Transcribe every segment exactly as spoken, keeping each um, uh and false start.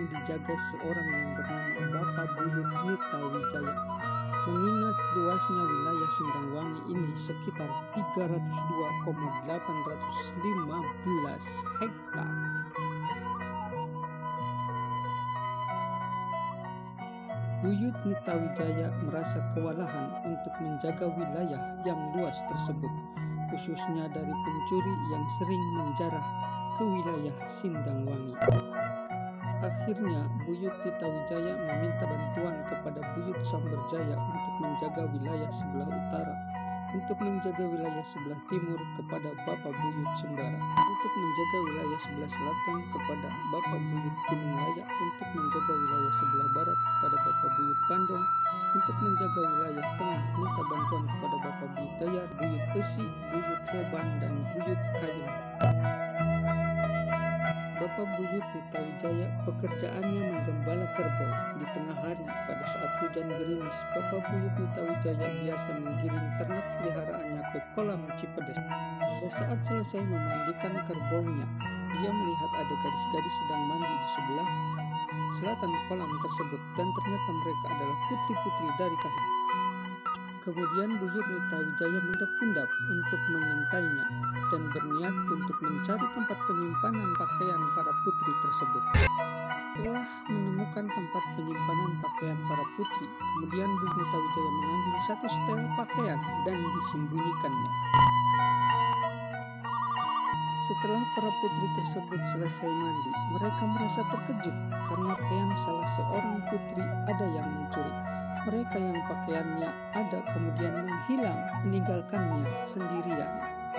dijaga seorang yang bernama Bapak Buyut Nitawijaya. Mengingat luasnya wilayah Sindangwangi ini sekitar tiga ratus dua koma delapan lima belas hektar. Buyut Nitawijaya merasa kewalahan untuk menjaga wilayah yang luas tersebut, khususnya dari pencuri yang sering menjarah ke wilayah Sindangwangi. Akhirnya Buyut Nitawijaya meminta bantuan kepada Buyut Samberjaya untuk menjaga wilayah sebelah utara, untuk menjaga wilayah sebelah timur kepada Bapak Buyut Sembara, untuk menjaga wilayah sebelah selatan kepada Bapak Buyut Gunung Layak, untuk menjaga wilayah sebelah barat kepada Bapak Buyut Bandung, untuk menjaga wilayah tengah minta bantuan kepada Bapak Buyut Dayar, Buyut Esi, Buyut Roban, dan Buyut Kayem. Bapak Buyut Nitawijaya pekerjaannya menggembala kerbau. Di tengah hari pada saat hujan gerimis, Bapak Buyut Nitawijaya biasa menggiring ternak peliharaannya ke kolam Cipedes. Pada saat selesai memandikan kerbaunya, ia melihat ada gadis-gadis sedang mandi di sebelah selatan kolam tersebut, dan ternyata mereka adalah putri-putri dari kahitnya. Kemudian Buyut Nitawijaya mendap-endap untuk mengintainya dan berniat untuk mencari tempat penyimpanan pakaian para putri tersebut. Setelah menemukan tempat penyimpanan pakaian para putri, kemudian Buyut Nitawijaya mengambil satu setel pakaian dan disembunyikannya. Setelah para putri tersebut selesai mandi, mereka merasa terkejut karena pakaian salah seorang putri ada yang mencuri. Mereka yang pakaiannya ada kemudian menghilang, meninggalkannya sendirian.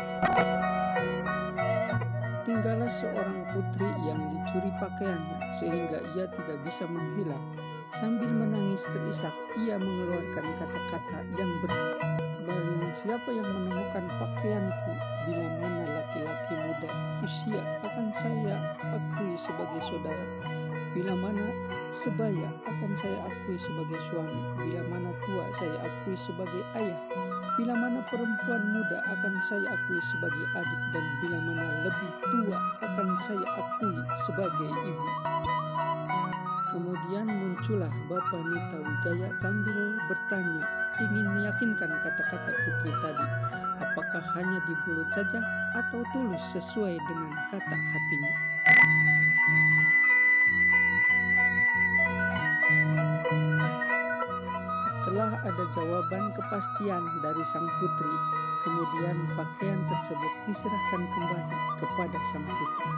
Tinggallah seorang putri yang dicuri pakaiannya sehingga ia tidak bisa menghilang. Sambil menangis terisak, ia mengeluarkan kata-kata yang ber Barang siapa yang menemukan pakaianku bila mana laki-laki muda usia akan saya akui sebagai saudara, bila mana sebaya akan saya akui sebagai suami, bila mana tua saya akui sebagai ayah, bila mana perempuan muda akan saya akui sebagai adik, dan bila mana lebih tua akan saya akui sebagai ibu. Kemudian muncullah Bapak Nitawijaya sambil bertanya, ingin meyakinkan kata-kata putri tadi, apakah hanya di mulut saja atau tulus sesuai dengan kata hatinya. Setelah ada jawaban kepastian dari sang putri, kemudian pakaian tersebut diserahkan kembali kepada sang putri.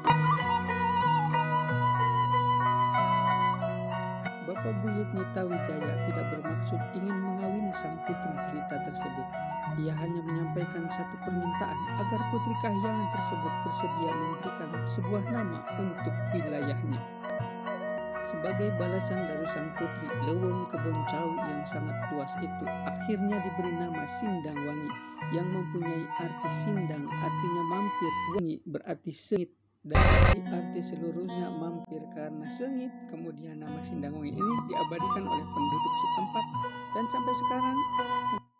Bapak Buyut Nitawijaya tidak bermaksud ingin mengawini sang putri jelita tersebut. Ia hanya menyampaikan satu permintaan agar putri kahyangan tersebut bersedia memberikan sebuah nama untuk wilayahnya. Sebagai balasan dari sang putri, leuweung kebun cawi yang sangat luas itu akhirnya diberi nama Sindangwangi, yang mempunyai arti sindang artinya mampir, wangi berarti sengit. Dari arti seluruhnya mampir karena sengit, kemudian nama Sindangwangi ini diabadikan oleh penduduk setempat dan sampai sekarang